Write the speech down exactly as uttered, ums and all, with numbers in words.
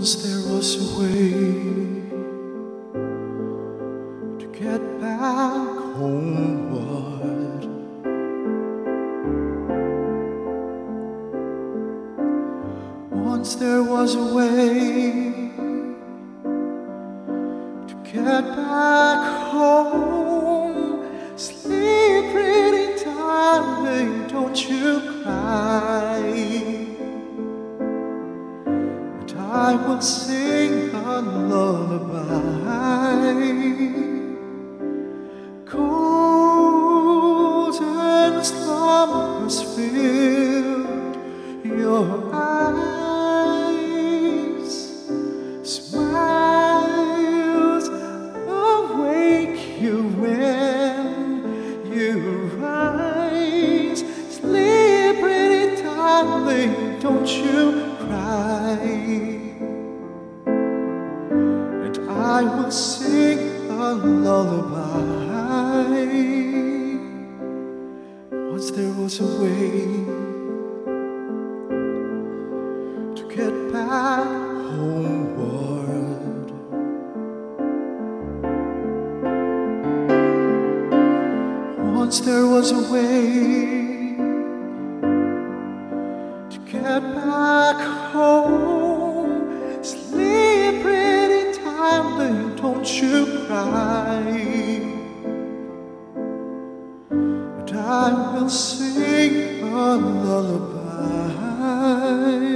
Once there was a way to get back homeward. Once there was a way to get back home. Sleep, pretty darling, don't you cry. I will sing a lullaby. Golden slumbers filled your eyes. Smiles awake you when you rise. Sleep, pretty darling, don't you cry. I will sing a lullaby. Once there was a way to get back homeward. Once there was a way to get back home. Sleep, pretty darling, don't you cry. But I will sing a lullaby.